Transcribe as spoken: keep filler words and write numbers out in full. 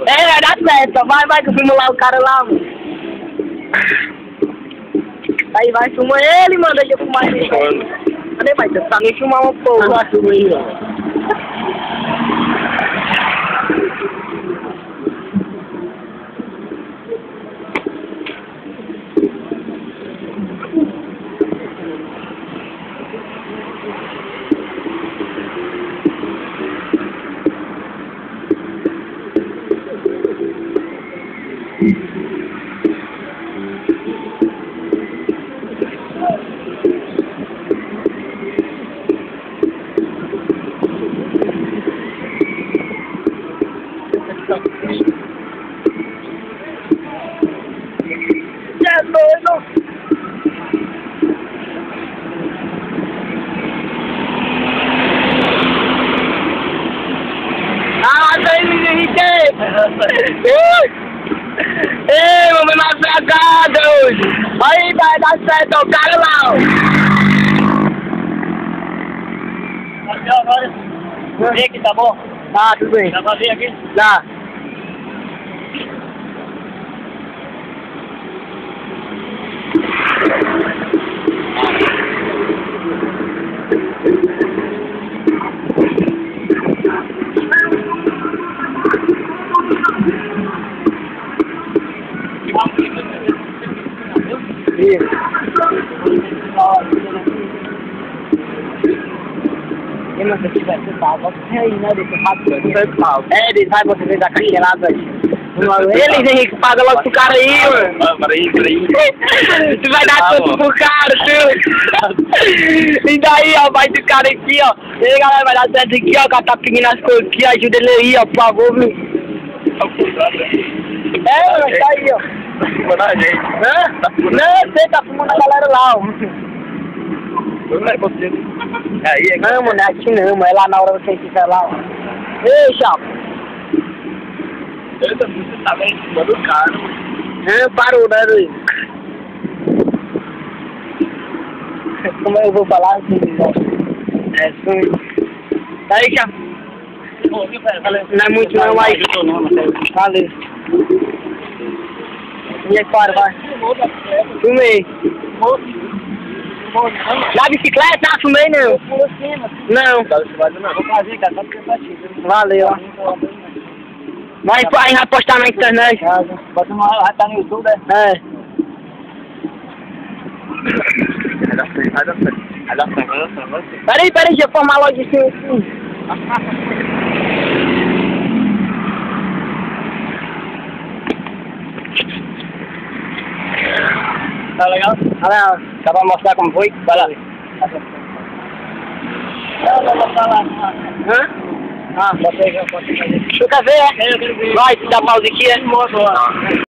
É, vai dar certo. Vai, vai, que eu filmo lá o cara lá, mano. Aí vai, filma ele, mano. Deixa eu filmar ele. Cadê, vai? Você tá nem filmar uma porra. Vai, filma aí, ó. É doido. Ah, daí me irritei. Ei, mamãe, mais fracada hoje. Aí, vai dar certo, ó, o cara lá, ó. Aqui, agora. Vem aqui, tá bom? Tá, tudo bem. Dá pra vir aqui? Dá. Isso. E não, se tiver que tá, você aí, né? Deixa eu fazer. É, eles vai você fez a caixeirada aí. Eles, Henrique, paga logo pro cara aí, mano. Peraí, peraí. Tu vai dar tudo pro cara, tu. E daí, ó, vai do cara aqui, ó. E aí, galera, vai dar certo aqui, ó. O cara tá pedindo as coisas aqui, ajuda ele aí, ó, por favor, viu? É, mano, tá aí, ó. Tá filmando a gente. Hã? Não, você tá filmando a galera lá, ó. Não é você. Aí, é Não, mano, é aqui não, mano. É lá na hora você estiver lá, ó. Ei, chapa. Você tá bem em cima do cara, mano. Não, parou, né, Luiz? Como eu vou falar assim, ó. É, sim. Aí, chapa. Não é muito não, mas... Valeu. E aí, para, vai. Fumei. Da bicicleta? Ah, fumei não. Não. Vou fazer, cara, só porque eu bati. Valeu, ó. Vai, vai, vai postar na internet. Bota uma hora, vai estar no YouTube, né? É. Vai dar certo, vai dar certo. Vai dar certo, vai dar certo, vai dar certo. Peraí, peraí, deixa eu formar logo assim, assim. Tá legal? Tá legal. Só pra mostrar como foi? Vai lá. Não, não vou falar. Hã? Ah, bota aí, bota aí. Tu quer ver, é? Vai, dá pausa aqui, é?